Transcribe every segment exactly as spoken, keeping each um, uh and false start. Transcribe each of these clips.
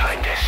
behind us.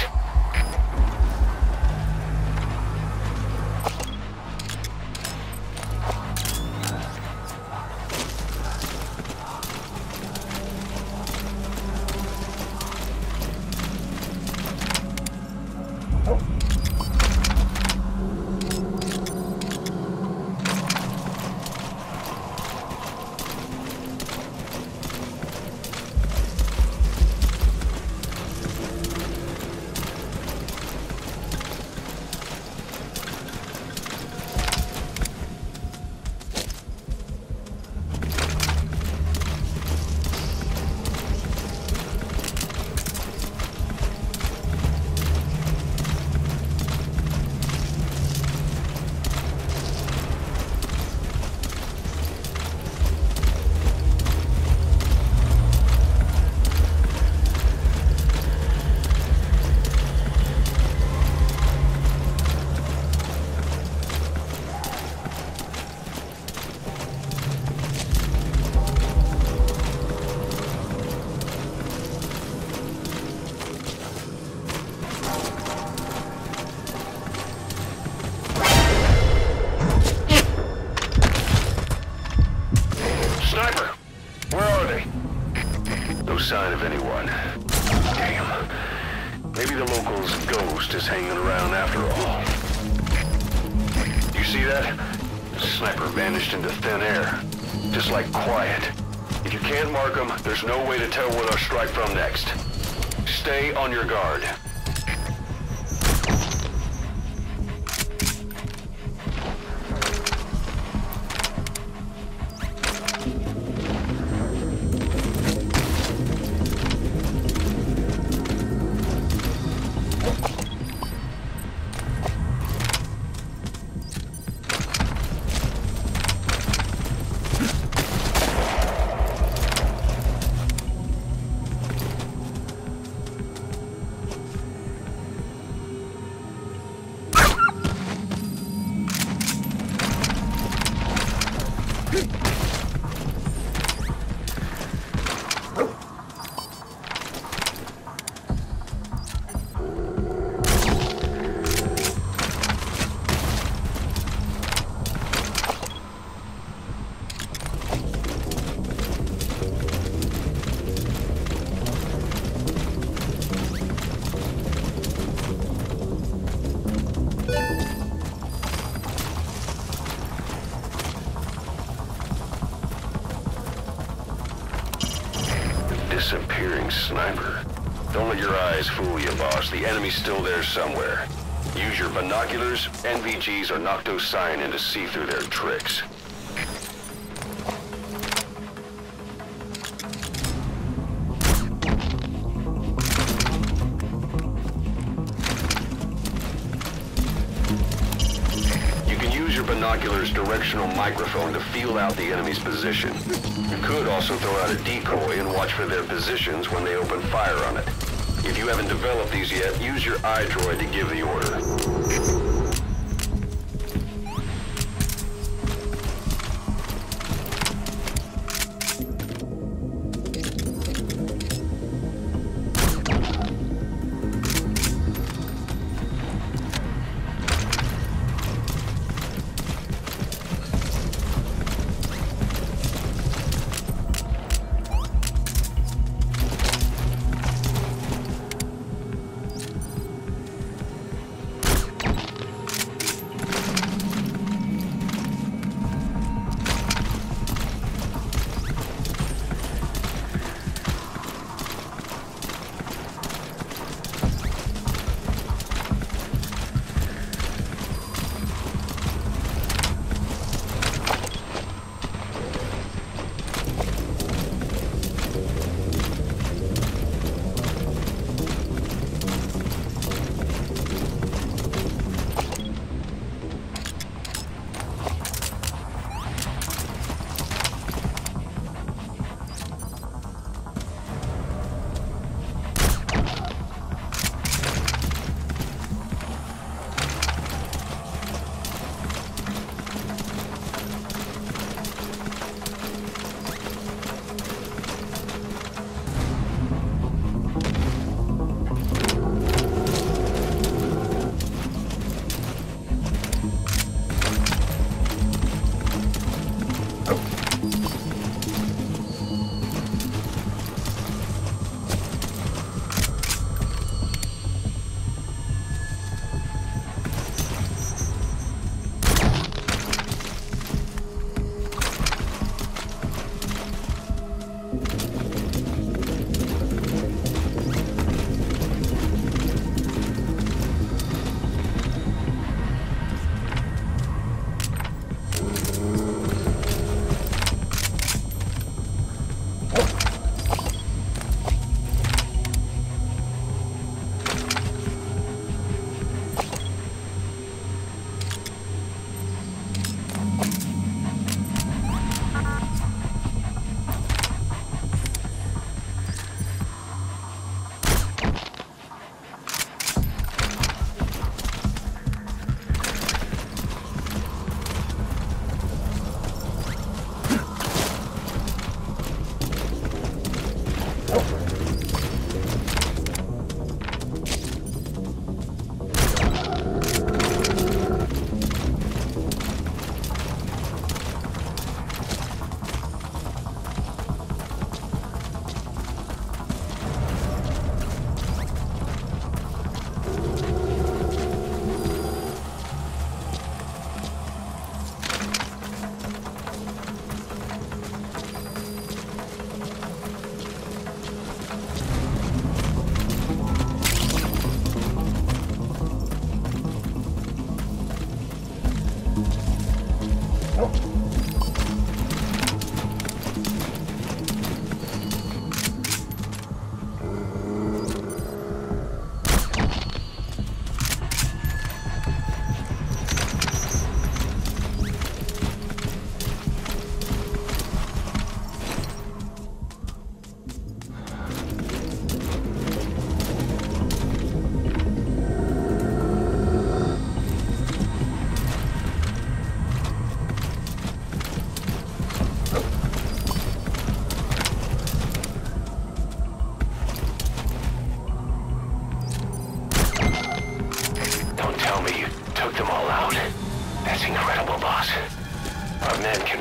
Sign of anyone. Damn. Maybe the local's ghost is hanging around after all. You see that? The sniper vanished into thin air. Just like quiet. If you can't mark them, there's no way to tell where they'll strike from next. Stay on your guard. Disappearing sniper. Don't let your eyes fool you, boss. The enemy's still there somewhere. Use your binoculars. N V Gs are Noctocyanin to see through their tricks. Binoculars directional microphone to feel out the enemy's position. You could also throw out a decoy and watch for their positions when they open fire on it. If you haven't developed these yet, use your iDroid to give the order.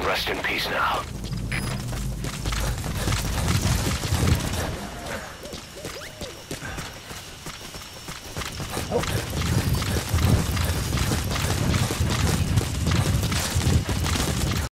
Rest in peace now.